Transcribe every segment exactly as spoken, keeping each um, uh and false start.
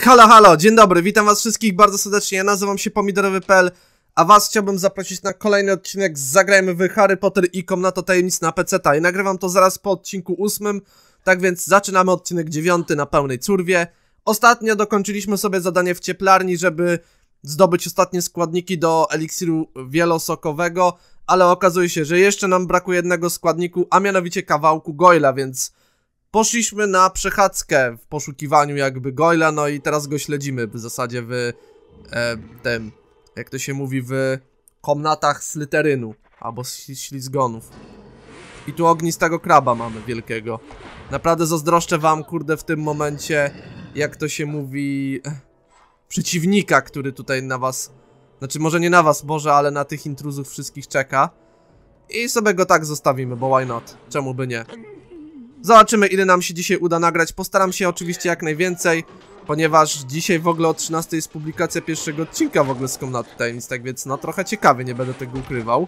Halo, halo, dzień dobry, witam was wszystkich bardzo serdecznie, ja nazywam się pomidorowy kropka p l, a was chciałbym zaprosić na kolejny odcinek z Zagrajmy w Harry Potter i Komnata Tajemnic na peceta i nagrywam to zaraz po odcinku ósmym, tak więc zaczynamy odcinek dziewiąty na pełnej curwie. Ostatnio dokończyliśmy sobie zadanie w cieplarni, żeby zdobyć ostatnie składniki do eliksiru wielosokowego, ale okazuje się, że jeszcze nam brakuje jednego składniku, a mianowicie kawałku Goyla, więc poszliśmy na przechadzkę w poszukiwaniu jakby Goyla, no i teraz go śledzimy w zasadzie w e, tym, jak to się mówi, w komnatach Slytherynu, albo ślizgonów. I tu ognistego kraba mamy wielkiego. Naprawdę zazdroszczę wam, kurde, w tym momencie, jak to się mówi, przeciwnika, który tutaj na was, znaczy może nie na was, Boże, ale na tych intruzów wszystkich czeka. I sobie go tak zostawimy, bo why not? Czemu by nie? Zobaczymy, ile nam się dzisiaj uda nagrać. Postaram się oczywiście jak najwięcej, ponieważ dzisiaj w ogóle o trzynastej jest publikacja pierwszego odcinka w ogóle z Komnaty Tajemnic, tak więc no trochę ciekawie, nie będę tego ukrywał.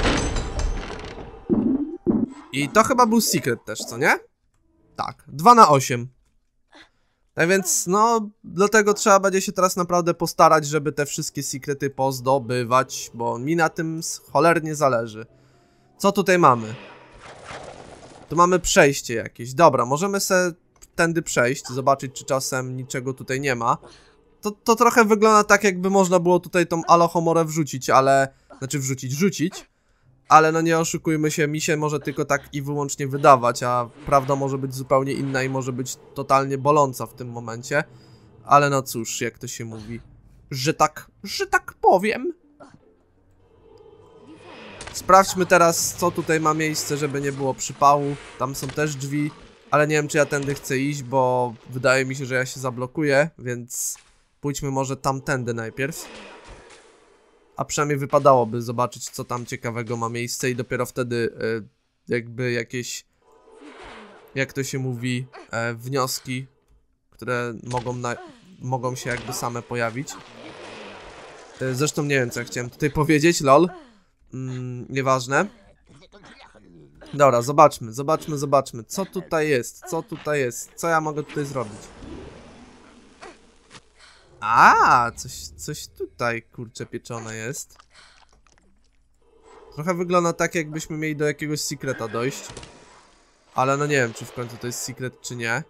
I to chyba był secret też, co nie? Tak, dwa na osiem. Tak więc no, dlatego trzeba będzie się teraz naprawdę postarać, żeby te wszystkie sekrety pozdobywać, bo mi na tym cholernie zależy. Co tutaj mamy? Tu mamy przejście jakieś. Dobra, możemy se tędy przejść, zobaczyć, czy czasem niczego tutaj nie ma. To, to trochę wygląda tak, jakby można było tutaj tą Alohomorę wrzucić, ale... Znaczy wrzucić, rzucić. Ale no nie oszukujmy się, mi się może tylko tak i wyłącznie wydawać, a prawda może być zupełnie inna i może być totalnie boląca w tym momencie. Ale no cóż, jak to się mówi, że tak, że tak powiem. Sprawdźmy teraz, co tutaj ma miejsce, żeby nie było przypału. Tam są też drzwi, ale nie wiem, czy ja tędy chcę iść, bo wydaje mi się, że ja się zablokuję, więc pójdźmy może tamtędy najpierw. A przynajmniej wypadałoby zobaczyć, co tam ciekawego ma miejsce i dopiero wtedy y, jakby jakieś, jak to się mówi, y, wnioski, które mogą, na, mogą się jakby same pojawić. Y, zresztą nie wiem, co ja chciałem tutaj powiedzieć, lol. Mm, nieważne. Dobra, zobaczmy, zobaczmy, zobaczmy. Co tutaj jest? Co tutaj jest? Co ja mogę tutaj zrobić? A, coś, coś tutaj, kurczę, pieczone jest. Trochę wygląda tak, jakbyśmy mieli do jakiegoś sekreta dojść. Ale no nie wiem, czy w końcu to jest secret, czy nie.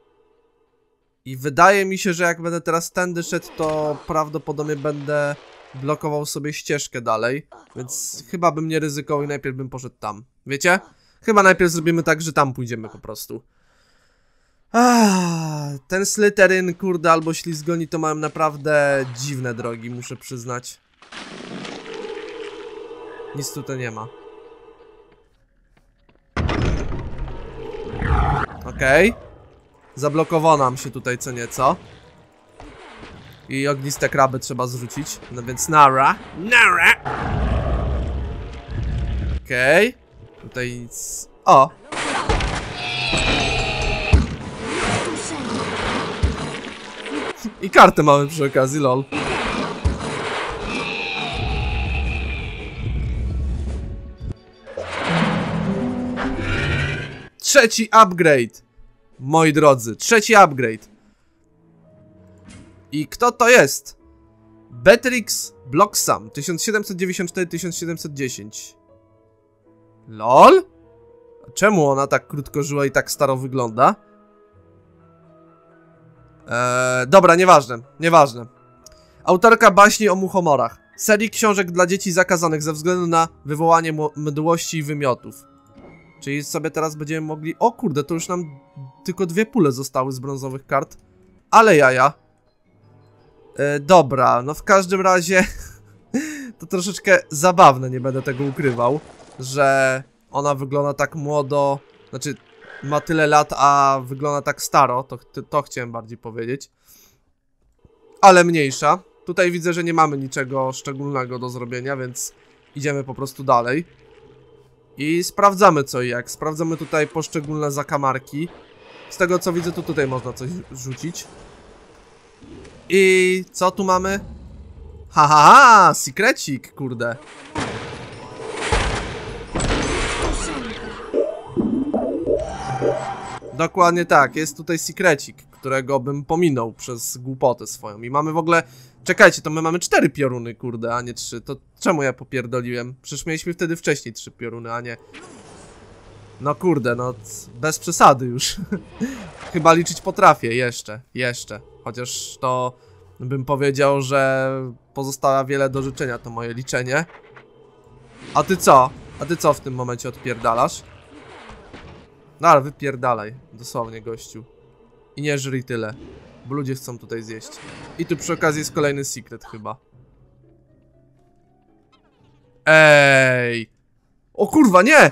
I wydaje mi się, że jak będę teraz tędy szedł, to prawdopodobnie będę blokował sobie ścieżkę dalej, więc chyba bym nie ryzykował i najpierw bym poszedł tam. Wiecie? Chyba najpierw zrobimy tak, że tam pójdziemy po prostu. Ah, ten Slytherin, kurde, albo ślizgoni to mają naprawdę dziwne drogi, muszę przyznać. Nic tutaj nie ma. Okej. Okay. Zablokowało nam się tutaj co nieco. I ogniste kraby trzeba zrzucić. No więc nara. Nara! Okej. Okay. Tutaj nic. O! I kartę mamy przy okazji, lol. Trzeci upgrade. Moi drodzy, trzeci upgrade. I kto to jest? Beatrix Bloxham tysiąc siedemset dziewięćdziesiąt cztery do tysiąc siedemset dziesięć. LOL? Czemu ona tak krótko żyła i tak staro wygląda? Eee, dobra, nieważne, nieważne. Autorka baśni o muchomorach. Serii książek dla dzieci zakazanych ze względu na wywołanie mdłości i wymiotów. Czyli sobie teraz będziemy mogli... O kurde, to już nam tylko dwie pule zostały z brązowych kart. Ale jaja. E, dobra, no w każdym razie to troszeczkę zabawne, nie będę tego ukrywał, że ona wygląda tak młodo, znaczy ma tyle lat, a wygląda tak staro, to, to, to chciałem bardziej powiedzieć. Ale mniejsza. Tutaj widzę, że nie mamy niczego szczególnego do zrobienia, więc idziemy po prostu dalej. I sprawdzamy co i jak, sprawdzamy tutaj poszczególne zakamarki. Z tego co widzę, to tutaj można coś rzucić. I co tu mamy? Ha, ha, ha, secrecik, kurde. Dokładnie tak, jest tutaj secrecik. którego bym pominął przez głupotę swoją. I mamy w ogóle... Czekajcie, to my mamy cztery pioruny, kurde, a nie trzy. To czemu ja popierdoliłem? Przecież mieliśmy wtedy wcześniej trzy pioruny, a nie... No kurde, no bez przesady już. Chyba liczyć potrafię, jeszcze, jeszcze. Chociaż to bym powiedział, że pozostała wiele do życzenia to moje liczenie. A ty co? A ty co w tym momencie odpierdalasz? No ale wypierdalaj, dosłownie gościu. I nie żryj tyle, bo ludzie chcą tutaj zjeść. I tu przy okazji jest kolejny secret chyba. Ej! O kurwa, nie!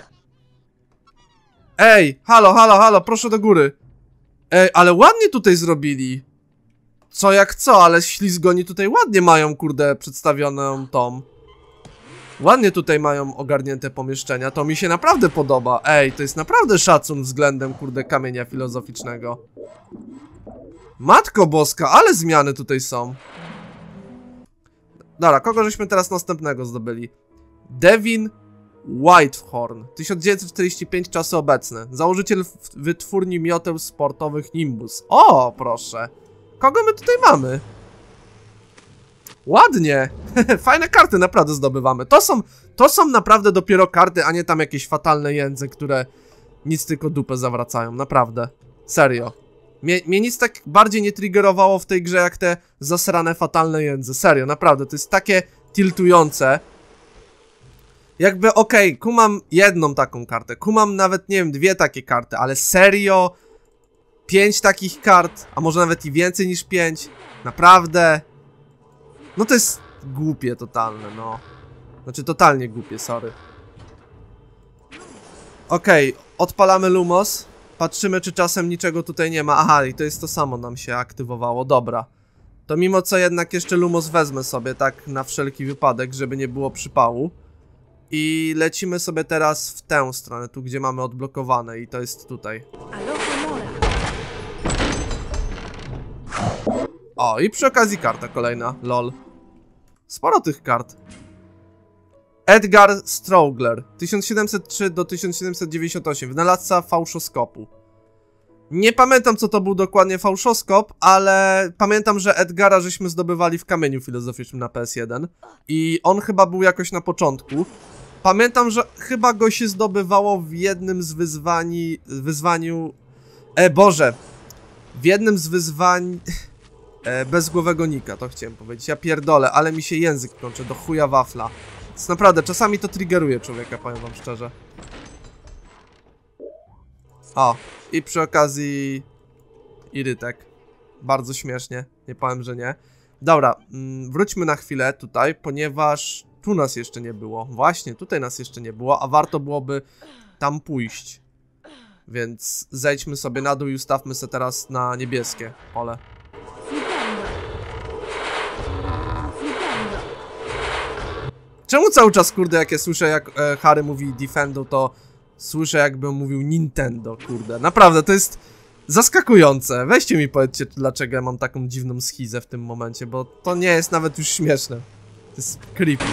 Ej, halo, halo, halo, proszę do góry. Ej, ale ładnie tutaj zrobili. Co jak co, ale ślizgoni tutaj ładnie mają, kurde, przedstawioną tą. Ładnie tutaj mają ogarnięte pomieszczenia, to mi się naprawdę podoba. Ej, to jest naprawdę szacun względem, kurde, kamienia filozoficznego. Matko boska, ale zmiany tutaj są. Dobra, kogo żeśmy teraz następnego zdobyli? Devin Whitehorn, tysiąc dziewięćset czterdzieści pięć, czasy obecne. Założyciel wytwórni mioteł sportowych Nimbus. O, proszę. Kogo my tutaj mamy? Ładnie. Fajne karty naprawdę zdobywamy. To są, to są naprawdę dopiero karty, a nie tam jakieś fatalne jędzy, które nic tylko dupę zawracają. Naprawdę. Serio. Mnie, mnie nic tak bardziej nie triggerowało w tej grze, jak te zasrane fatalne jędzy. Serio, naprawdę. To jest takie tiltujące. Jakby okej, okay, kumam jedną taką kartę. Kumam nawet, nie wiem, dwie takie karty, ale serio? Pięć takich kart, a może nawet i więcej niż pięć. Naprawdę. No to jest głupie totalne, no. Znaczy totalnie głupie, sorry. Okej, okay, odpalamy Lumos. Patrzymy, czy czasem niczego tutaj nie ma. Aha, i to jest to samo nam się aktywowało, dobra. To mimo co jednak jeszcze Lumos wezmę sobie, tak na wszelki wypadek, żeby nie było przypału. I lecimy sobie teraz w tę stronę, tu gdzie mamy odblokowane i to jest tutaj. O, i przy okazji karta kolejna, lol. Sporo tych kart. Edgar Strowler, tysiąc siedemset trzy do tysiąc siedemset dziewięćdziesiąt osiem, wynalazca fałszoskopu. Nie pamiętam, co to był dokładnie fałszoskop, ale pamiętam, że Edgara żeśmy zdobywali w kamieniu filozoficznym na P S jeden. I on chyba był jakoś na początku. Pamiętam, że chyba go się zdobywało w jednym z wyzwani... wyzwaniu... E, Boże! W jednym z wyzwań... E, bezgłowego Nika, to chciałem powiedzieć. Ja pierdolę, ale mi się język plącze do chuja wafla. Więc naprawdę, czasami to triggeruje człowieka, powiem wam szczerze. O, i przy okazji... Irytek. Bardzo śmiesznie, nie powiem, że nie. Dobra, mm, wróćmy na chwilę tutaj, ponieważ tu nas jeszcze nie było. Właśnie, tutaj nas jeszcze nie było, a warto byłoby tam pójść. Więc zejdźmy sobie na dół i ustawmy sobie teraz na niebieskie pole. Czemu cały czas, kurde, jak ja słyszę, jak e, Harry mówi Defendo, to słyszę, jakby on mówił Nintendo, kurde. Naprawdę, to jest zaskakujące. Weźcie mi powiedzcie, dlaczego ja mam taką dziwną schizę w tym momencie, bo to nie jest nawet już śmieszne. To jest creepy.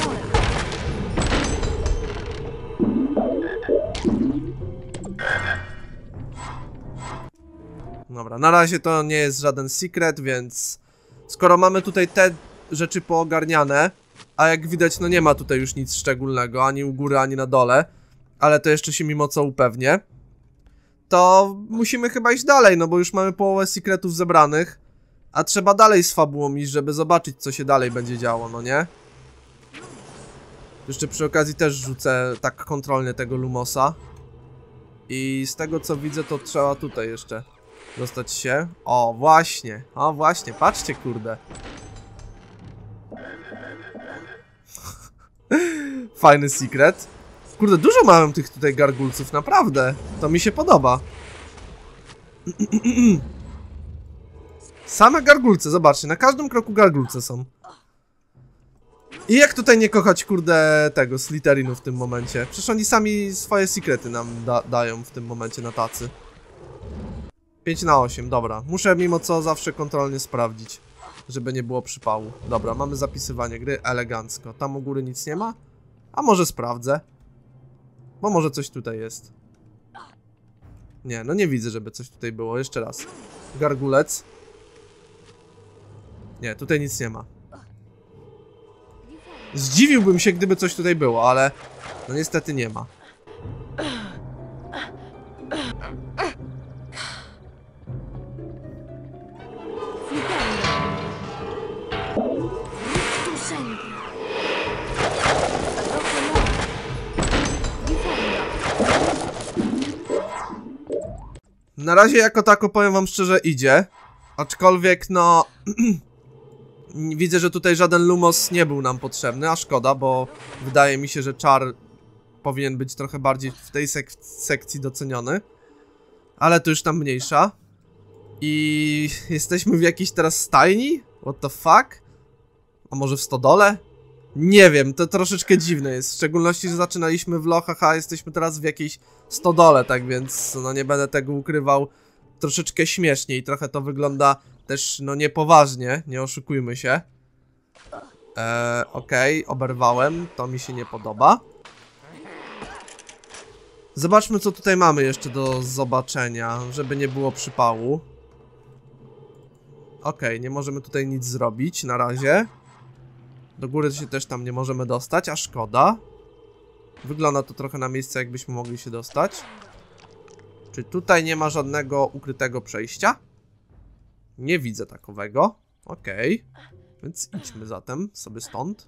Dobra, na razie to nie jest żaden secret, więc skoro mamy tutaj te rzeczy poogarniane, a jak widać, no nie ma tutaj już nic szczególnego, ani u góry, ani na dole, ale to jeszcze się mimo co upewnię, to musimy chyba iść dalej, no bo już mamy połowę secretów zebranych, a trzeba dalej z fabułą iść, żeby zobaczyć, co się dalej będzie działo, no nie? Jeszcze przy okazji też rzucę tak kontrolnie tego Lumosa. I z tego co widzę, to trzeba tutaj jeszcze dostać się. O, właśnie, o właśnie, patrzcie, kurde. Fajny secret. Kurde, dużo mamy tych tutaj gargulców, naprawdę. To mi się podoba. Same gargulce, zobaczcie, na każdym kroku gargulce są. I jak tutaj nie kochać, kurde, tego Slytherinu w tym momencie? Przecież oni sami swoje sekrety nam da dają w tym momencie na tacy. pięć na osiem, dobra. Muszę mimo co zawsze kontrolnie sprawdzić, żeby nie było przypału. Dobra, mamy zapisywanie gry elegancko. Tam u góry nic nie ma? A może sprawdzę? Bo może coś tutaj jest. Nie, no nie widzę, żeby coś tutaj było. Jeszcze raz. gargulec. Nie, tutaj nic nie ma. Zdziwiłbym się, gdyby coś tutaj było, ale no niestety nie ma. Na razie jako tako, powiem wam szczerze, idzie. Aczkolwiek no... widzę, że tutaj żaden Lumos nie był nam potrzebny, a szkoda, bo wydaje mi się, że czar powinien być trochę bardziej w tej sek sekcji doceniony. Ale to już tam mniejsza. I jesteśmy w jakiejś teraz stajni? What the fuck? A może w stodole? Nie wiem, to troszeczkę dziwne jest. W szczególności, że zaczynaliśmy w lochach, a jesteśmy teraz w jakiejś stodole, tak więc no nie będę tego ukrywał. Troszeczkę śmiesznie i trochę to wygląda też no niepoważnie, nie oszukujmy się. Eee, okej, okay, oberwałem, to mi się nie podoba. Zobaczmy, co tutaj mamy jeszcze do zobaczenia, żeby nie było przypału. Okej, okay, nie możemy tutaj nic zrobić na razie. Do góry się też tam nie możemy dostać, a szkoda. Wygląda to trochę na miejsce, jakbyśmy mogli się dostać. Czy tutaj nie ma żadnego ukrytego przejścia? Nie widzę takowego. Okej. Okay. Więc idźmy zatem sobie stąd.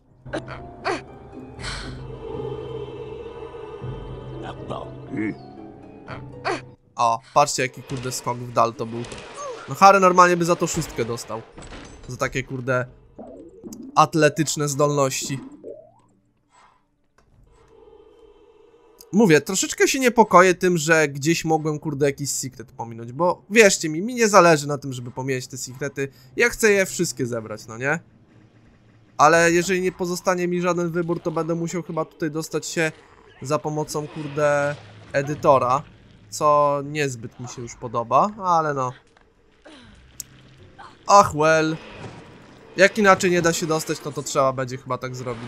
O, patrzcie, jaki kurde skok w dal to był. No Harry normalnie by za to szóstkę dostał. Za takie kurde atletyczne zdolności. Mówię, troszeczkę się niepokoję tym, że gdzieś mogłem kurde jakiś secret pominąć, bo wierzcie mi, mi nie zależy na tym, żeby pomijać te secrety. Ja chcę je wszystkie zebrać, no nie? Ale jeżeli nie pozostanie mi żaden wybór, to będę musiał chyba tutaj dostać się za pomocą kurde edytora, co niezbyt mi się już podoba, ale no. Ach well. Jak inaczej nie da się dostać, no to trzeba będzie chyba tak zrobić.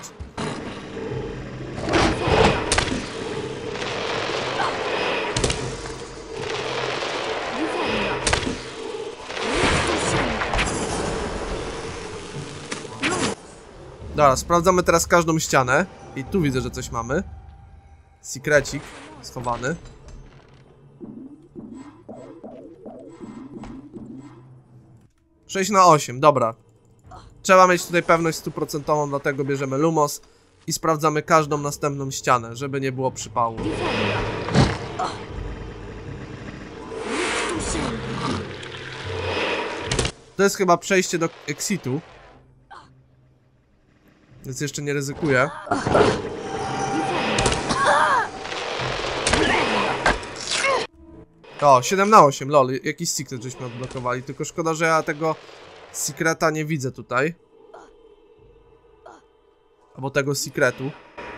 Dobra, sprawdzamy teraz każdą ścianę. I tu widzę, że coś mamy. Secrecik schowany. sześć na osiem, dobra. Trzeba mieć tutaj pewność stuprocentową, dlatego bierzemy Lumos i sprawdzamy każdą następną ścianę, żeby nie było przypału. To jest chyba przejście do exitu. Więc jeszcze nie ryzykuję. O, siedem na osiem, lol, jakiś secret żeśmy odblokowali. Tylko szkoda, że ja tego secreta nie widzę tutaj. Albo tego secretu.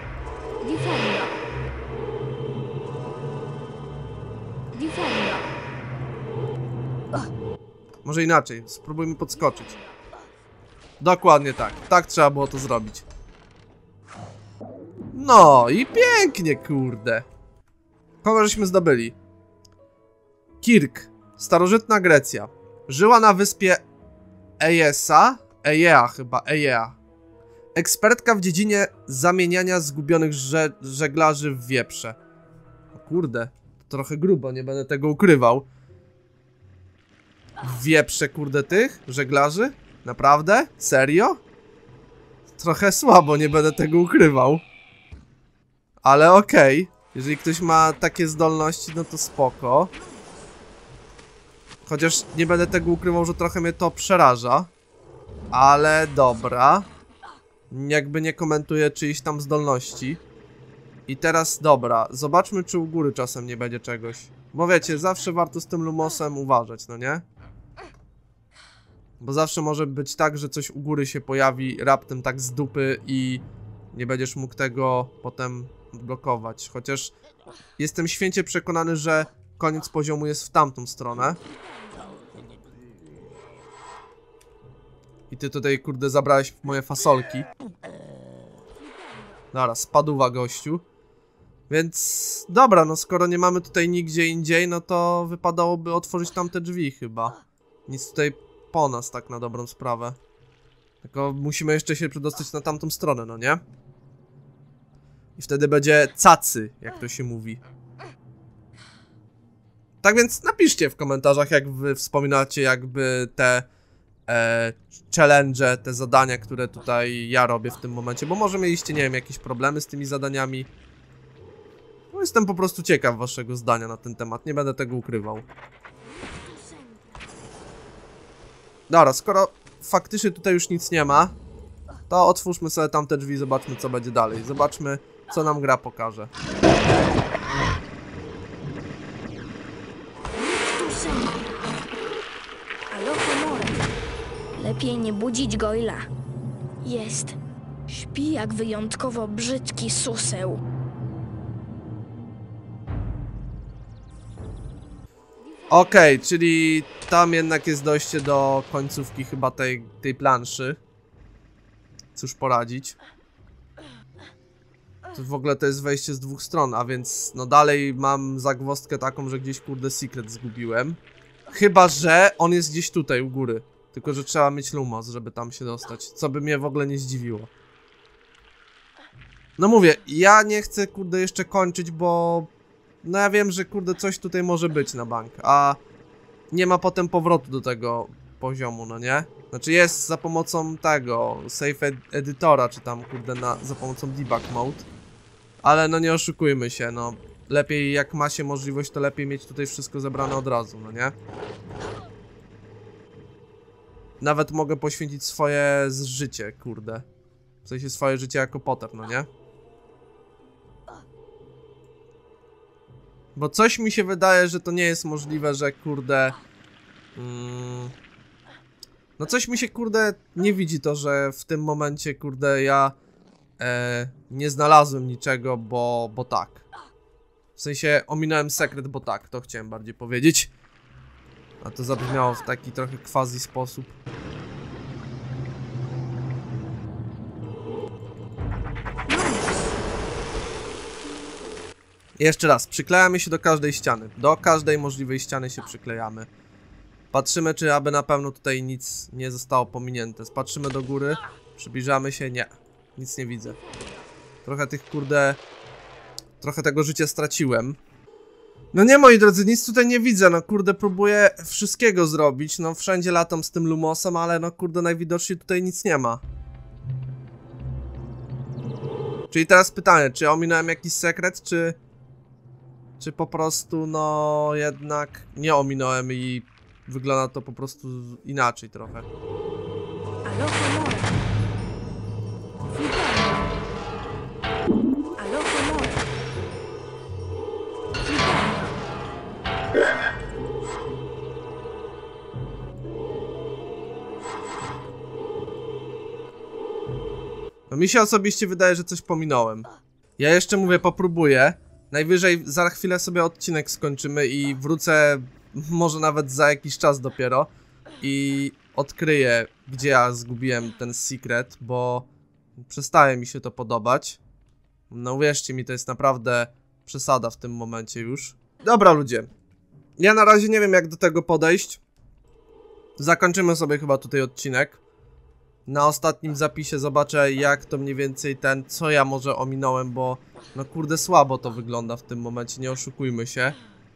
Może inaczej, spróbujmy podskoczyć. Dokładnie tak, tak trzeba było to zrobić. No i pięknie, kurde. Kogo żeśmy zdobyli? Kirk, starożytna Grecja. Żyła na wyspie Ejesa, Ejea chyba, Ejea. Ekspertka w dziedzinie zamieniania zgubionych że żeglarzy w wieprze. O kurde, to trochę grubo, nie będę tego ukrywał. Wieprze, kurde, tych żeglarzy? Naprawdę? Serio? Trochę słabo, nie będę tego ukrywał. Ale okej. Okay. Jeżeli ktoś ma takie zdolności, no to spoko. Chociaż nie będę tego ukrywał, że trochę mnie to przeraża. Ale dobra. Jakby nie komentuję czyichś tam zdolności. I teraz dobra, zobaczmy, czy u góry czasem nie będzie czegoś. Bo wiecie, zawsze warto z tym Lumosem uważać, no nie? Bo zawsze może być tak, że coś u góry się pojawi raptem tak z dupy i nie będziesz mógł tego potem blokować. Chociaż jestem święcie przekonany, że koniec poziomu jest w tamtą stronę. I ty tutaj, kurde, zabrałeś moje fasolki. Dobra, spadła gościu. Więc dobra, no skoro nie mamy tutaj nigdzie indziej, no to wypadałoby otworzyć tamte drzwi chyba. Nic tutaj po nas tak na dobrą sprawę. Tylko musimy jeszcze się przedostać na tamtą stronę, no nie? I wtedy będzie cacy, jak to się mówi. Tak więc napiszcie w komentarzach, jak wy wspominacie jakby te e, challenge, te zadania, które tutaj ja robię w tym momencie. Bo może mieliście, nie wiem, jakieś problemy z tymi zadaniami. No, jestem po prostu ciekaw waszego zdania na ten temat, nie będę tego ukrywał. Dobra, skoro faktycznie tutaj już nic nie ma, to otwórzmy sobie tamte drzwi i zobaczmy, co będzie dalej. Zobaczmy, co nam gra pokaże. Lepiej nie budzić Goyla. Jest. Śpi jak wyjątkowo brzydki suseł. Okej, okay, czyli tam jednak jest dojście do końcówki chyba tej, tej planszy. Cóż poradzić. To w ogóle to jest wejście z dwóch stron, a więc no dalej mam zagwozdkę taką, że gdzieś kurde secret zgubiłem. Chyba że on jest gdzieś tutaj u góry. Tylko że trzeba mieć lumos, żeby tam się dostać. Co by mnie w ogóle nie zdziwiło. No mówię, ja nie chcę kurde jeszcze kończyć, bo... No ja wiem, że kurde coś tutaj może być na bank, a nie ma potem powrotu do tego poziomu, no nie? Znaczy jest za pomocą tego, save ed editora, czy tam kurde na, za pomocą debug mode. Ale no nie oszukujmy się, no. Lepiej jak ma się możliwość, to lepiej mieć tutaj wszystko zebrane od razu, no nie? Nawet mogę poświęcić swoje życie, kurde. W sensie swoje życie jako Potter, no nie? Bo coś mi się wydaje, że to nie jest możliwe, że kurde... Mm, no coś mi się kurde nie widzi to, że w tym momencie kurde ja e, nie znalazłem niczego, bo, bo tak. W sensie ominąłem sekret, bo tak, to chciałem bardziej powiedzieć. A to zabrzmiało w taki trochę quasi sposób. Jeszcze raz, przyklejamy się do każdej ściany. Do każdej możliwej ściany się przyklejamy. Patrzymy, czy aby na pewno tutaj nic nie zostało pominięte. Patrzymy do góry, przybliżamy się, nie. Nic nie widzę. Trochę tych kurde... Trochę tego życia straciłem. No nie, moi drodzy, nic tutaj nie widzę. No kurde, próbuję wszystkiego zrobić. No wszędzie latam z tym lumosem, ale no kurde, najwidoczniej tutaj nic nie ma. Czyli teraz pytanie, czy ominąłem jakiś sekret, czy... Czy po prostu, no jednak nie ominąłem i wygląda to po prostu inaczej trochę. No mi się osobiście wydaje, że coś pominąłem. Ja jeszcze mówię, popróbuję. Najwyżej za chwilę sobie odcinek skończymy i wrócę może nawet za jakiś czas dopiero i odkryję, gdzie ja zgubiłem ten secret, bo przestaje mi się to podobać. No uwierzcie mi, to jest naprawdę przesada w tym momencie już. Dobra ludzie, ja na razie nie wiem jak do tego podejść. Zakończymy sobie chyba tutaj odcinek. Na ostatnim zapisie zobaczę jak to mniej więcej ten, co ja może ominąłem, bo no kurde słabo to wygląda w tym momencie, nie oszukujmy się.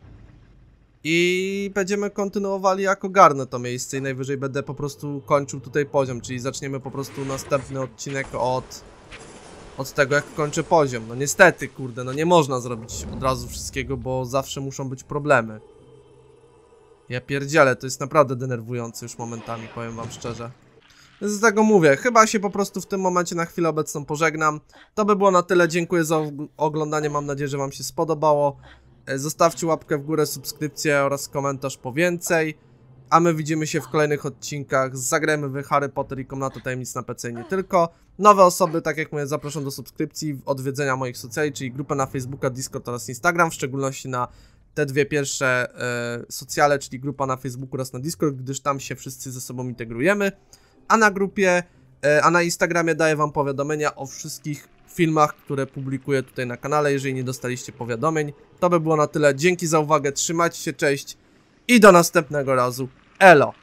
I będziemy kontynuowali jak ogarnę to miejsce i najwyżej będę po prostu kończył tutaj poziom, czyli zaczniemy po prostu następny odcinek od, od tego jak kończę poziom. No niestety kurde, no nie można zrobić od razu wszystkiego, bo zawsze muszą być problemy. Ja pierdzielę, to jest naprawdę denerwujące już momentami, powiem wam szczerze. Z tego mówię, chyba się po prostu w tym momencie na chwilę obecną pożegnam. To by było na tyle, dziękuję za oglądanie, mam nadzieję, że wam się spodobało. Zostawcie łapkę w górę, subskrypcję oraz komentarz po więcej. A my widzimy się w kolejnych odcinkach. Zagrajmy w Harry Potter i Komnatę Tajemnic na P C i nie tylko. Nowe osoby, tak jak mówię, zapraszam do subskrypcji, odwiedzenia moich socjali, czyli grupę na Facebooka, Discord oraz Instagram, w szczególności na te dwie pierwsze e, socjale, czyli grupa na Facebooku oraz na Discord, gdyż tam się wszyscy ze sobą integrujemy. A na grupie, a na Instagramie daję wam powiadomienia o wszystkich filmach, które publikuję tutaj na kanale, jeżeli nie dostaliście powiadomień. To by było na tyle, dzięki za uwagę, trzymajcie się, cześć i do następnego razu, elo!